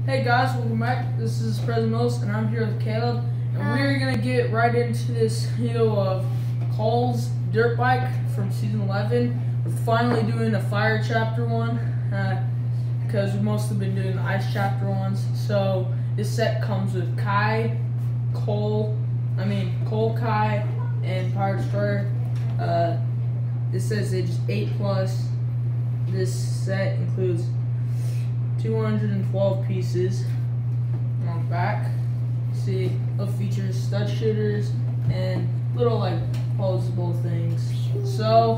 Hey guys, welcome back. This is President and I'm here with Caleb, and we're gonna get right into this video of Cole's dirt bike from season 11. We're finally doing a fire chapter one because we've mostly been doing the ice chapter ones. So this set comes with Cole, Kai, and Power Destroyer. It says it's 8+. This set includes 212 pieces on the back. See, it features stud shooters and little like posable things. So,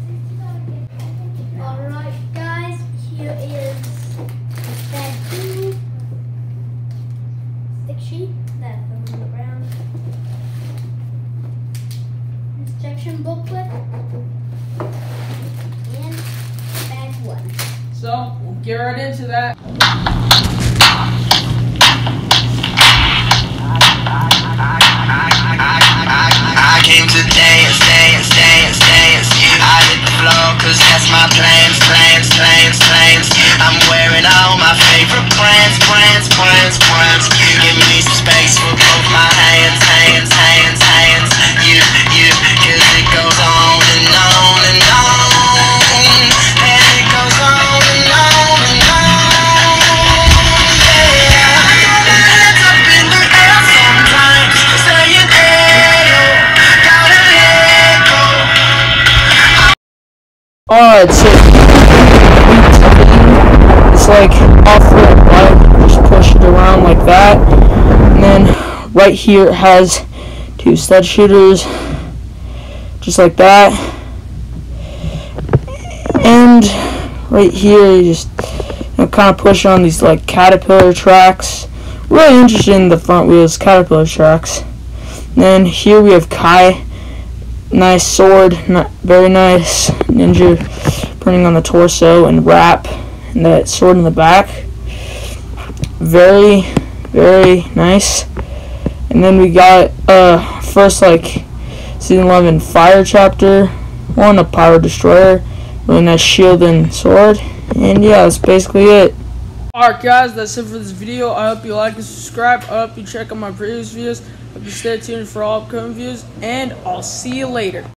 alright guys, here is that two stick sheet that goes on the ground. Instruction booklet and bag one. So we'll get right into that. I came to dance. I hit the floor cause that's my plans. I'm wearing all my favorite brands. Give me some space for both my hands. You, cause it goes on and on and on. And it goes on and on and on. Yeah. Hands up in the air sometimes. Saying hey, gotta let go. Alright, so it's like off the bike, just push it around like that. And then right here it has two stud shooters, just like that. And right here you just kind of push on these like caterpillar tracks. Really interested in the front wheels caterpillar tracks. And then here we have Kai. Nice sword, very nice ninja printing on the torso and wrap, and that sword in the back. Very nice. And then we got first like season 11 fire chapter one, a Power Destroyer, really nice shield and sword. And yeah, that's basically it. Alright guys, that's it for this video. I hope you like and subscribe. I hope you check out my previous videos. I hope you stay tuned for all upcoming videos, and I'll see you later.